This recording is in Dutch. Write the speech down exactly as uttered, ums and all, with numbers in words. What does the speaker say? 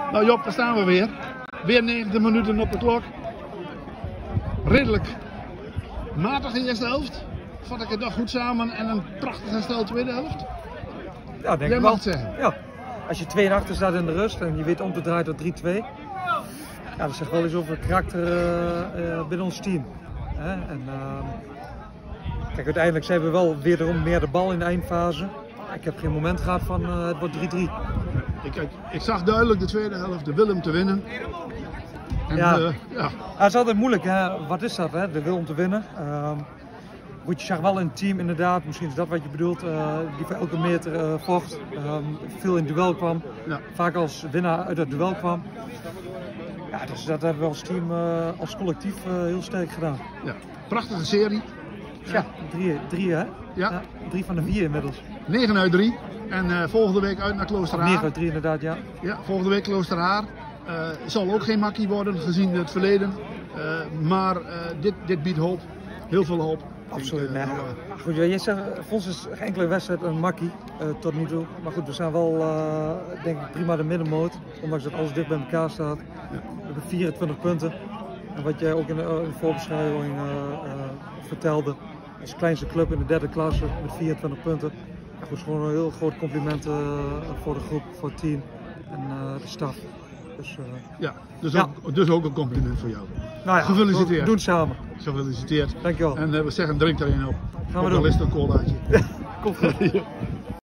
Nou Job, daar staan we weer. Weer negentig minuten op de klok. Redelijk matige eerste helft. Vat ik het nog goed samen en een prachtig herstel tweede helft? Ja, denk Jij ik mag wel. het zeggen. Ja. Als je twee en achter staat in de rust en je weet om te draaien tot drie twee. Ja, dat zegt wel eens over het karakter uh, uh, binnen ons team. Hè? En, uh, kijk, uiteindelijk zijn we wel wederom meer de bal in de eindfase. Ik heb geen moment gehad van uh, het wordt drie drie. Ik, ik, ik zag duidelijk de tweede helft, de wil om te winnen. En, ja. Uh, ja. Het is altijd moeilijk, hè? Wat is dat, hè? De wil om te winnen. Uh, Goed, je zag wel een team inderdaad, misschien is dat wat je bedoelt, uh, die voor elke meter uh, vocht, uh, veel in het duel kwam, ja. Vaak als winnaar uit het duel kwam. Ja, dus dat hebben we als team, uh, als collectief uh, heel sterk gedaan. Ja. Prachtige serie. Ja, drie, drie hè? Ja. Ja, drie van de vier inmiddels. negen uit drie en uh, volgende week uit naar Kloosterhaar. negen uit drie inderdaad, ja. Ja, volgende week Kloosterhaar. Uh, zal ook geen makkie worden gezien het verleden, uh, maar uh, dit, dit biedt hoop, heel veel hoop. Absoluut, ik, uh, nee. Goed, je zegt, voor ons is geen enkele wedstrijd een makkie uh, tot nu toe. Maar goed, we zijn wel uh, denk ik prima de middenmoot, ondanks dat alles dicht bij elkaar staat. Ja. We hebben vierentwintig punten. En wat jij ook in de, uh, in de voorbeschrijving uh, uh, vertelde, als kleinste club in de derde klasse met vierentwintig punten. Ja, goed, gewoon een heel groot compliment uh, voor de groep, voor het team en uh, de staf. Dus, uh, ja, dus, ja. Ook, dus ook een compliment voor jou. Nou ja, gefeliciteerd. We doen het samen. Gefeliciteerd. Dankjewel. En uh, we zeggen drink er een op. Gaan we doen. doen. Is het een colaatje. Komt goed.